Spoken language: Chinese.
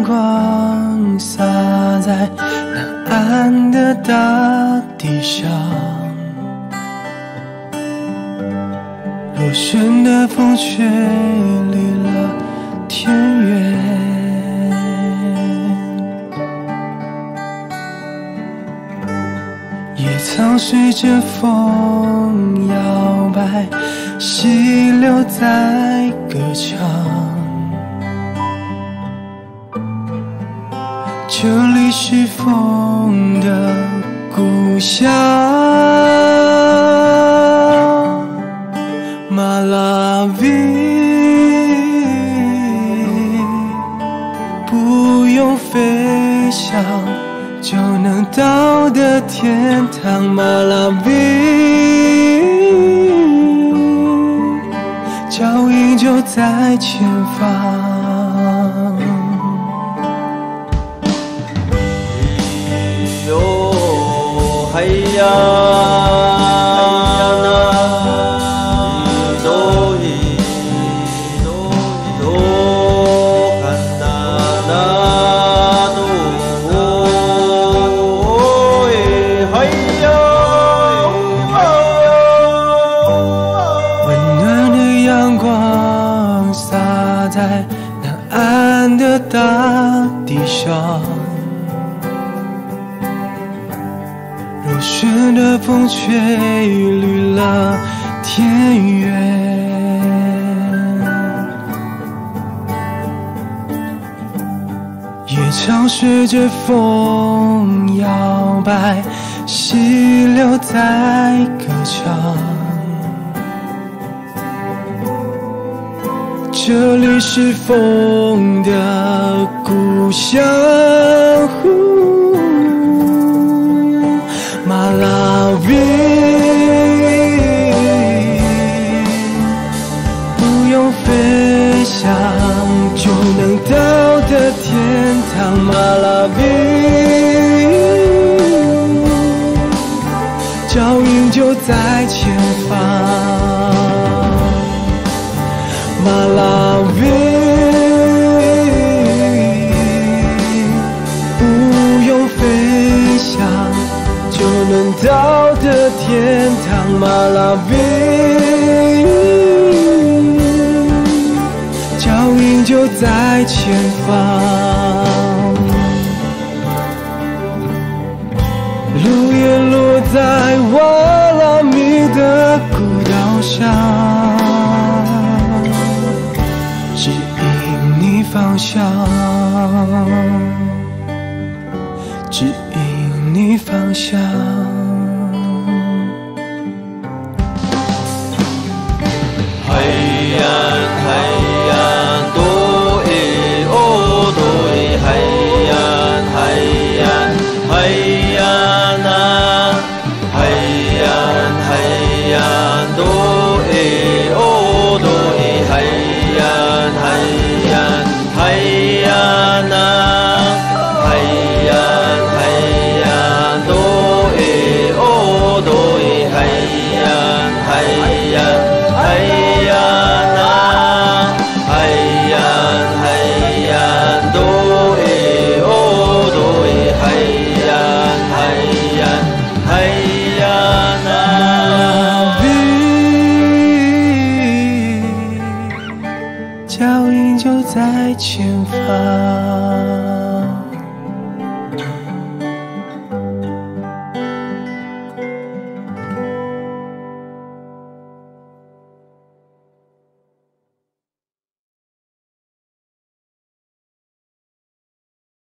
阳光洒在南岸的大地上，若顺的风吹离了田园，野草随着风摇摆，溪流在歌唱。这里是风的故乡，马拉维，不用飞翔就能到的天堂，马拉维，脚印就在前方。 哎呀。 在南岸的大地上，若顺的风吹绿了田园，野草随着风摇摆，溪流在歌唱。这里是风的故乡，马拉维，不用飞翔就能到的天堂，马拉维，脚印就在前方。马拉维，不用飞翔就能到的天堂，马拉维，脚印就在前方。路也落在瓦拉米的古道上，指引你方向，指引你方向。 海岸，海岸，多诶哦，多诶，海岸，海岸，海岸啊，海岸，海岸，多诶哦，多诶，海岸。海岸啊，海岸，海岸，多诶哦，多诶，海岸，海岸，海岸啊，海岸，海岸，多诶哦，多诶，海岸，海岸，海岸啊， 脚印就在前方。